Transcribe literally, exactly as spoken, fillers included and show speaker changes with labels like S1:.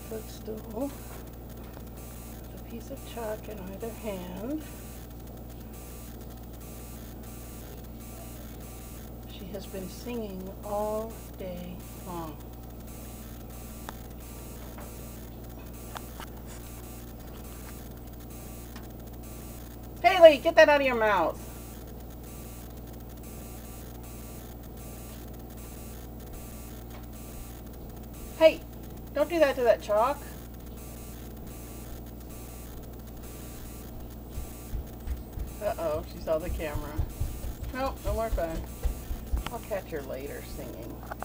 S1: footstool with a piece of chalk in either hand. She has been singing all day long. Haley, get that out of your mouth. Hey, don't do that to that chalk. Uh-oh, she saw the camera. Nope, don't work on it. I'll catch her later singing.